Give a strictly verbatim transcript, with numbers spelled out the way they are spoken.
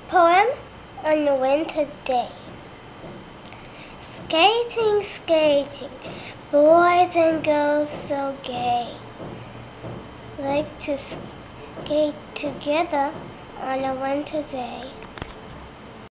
Poem on a winter day. Skating, skating, boys and girls so gay, like to skate together on a winter day.